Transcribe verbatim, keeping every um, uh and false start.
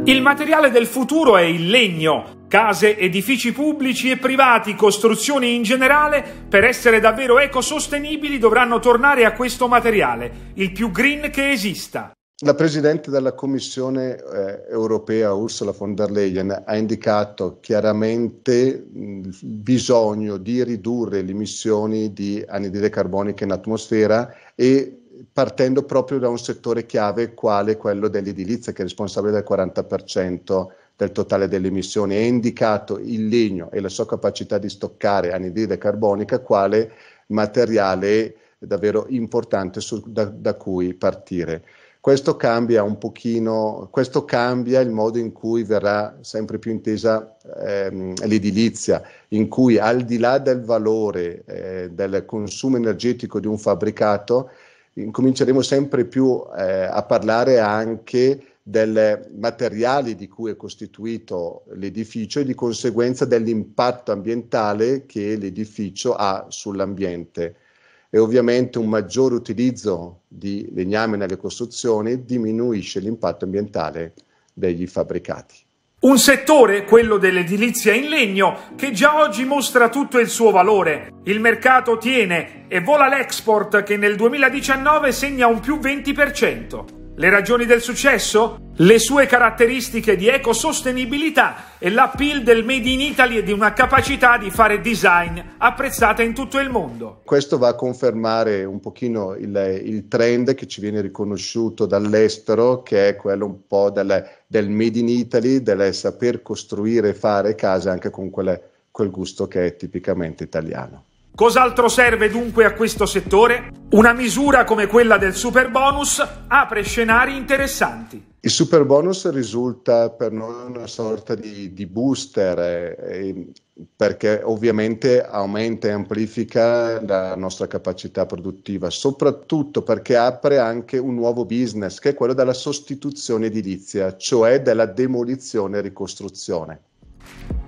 Il materiale del futuro è il legno. Case, edifici pubblici e privati, costruzioni in generale, per essere davvero ecosostenibili dovranno tornare a questo materiale, il più green che esista. La Presidente della Commissione eh, europea, Ursula von der Leyen, ha indicato chiaramente il bisogno di ridurre le emissioni di anidride carbonica in atmosfera e partendo proprio da un settore chiave quale quello dell'edilizia, che è responsabile del quaranta per cento del totale delle emissioni. Ha indicato il legno e la sua capacità di stoccare anidride carbonica quale materiale davvero importante su, da, da cui partire. Questo cambia un pochino, questo cambia il modo in cui verrà sempre più intesa ehm, l'edilizia, in cui al di là del valore eh, del consumo energetico di un fabbricato, incominceremo sempre più eh, a parlare anche dei materiali di cui è costituito l'edificio e di conseguenza dell'impatto ambientale che l'edificio ha sull'ambiente. E ovviamente un maggiore utilizzo di legname nelle costruzioni diminuisce l'impatto ambientale degli fabbricati. Un settore, quello dell'edilizia in legno, che già oggi mostra tutto il suo valore. Il mercato tiene e vola l'export che nel duemiladiciannove segna un più venti per cento. Le ragioni del successo? Le sue caratteristiche di ecosostenibilità e l'appeal del Made in Italy e di una capacità di fare design apprezzata in tutto il mondo. Questo va a confermare un pochino il, il trend che ci viene riconosciuto dall'estero, che è quello un po' del, del Made in Italy, del saper costruire e fare case anche con quelle, quel gusto che è tipicamente italiano. Cos'altro serve dunque a questo settore? Una misura come quella del Superbonus apre scenari interessanti. Il Superbonus risulta per noi una sorta di, di booster eh, perché ovviamente aumenta e amplifica la nostra capacità produttiva, soprattutto perché apre anche un nuovo business che è quello della sostituzione edilizia, cioè della demolizione e ricostruzione.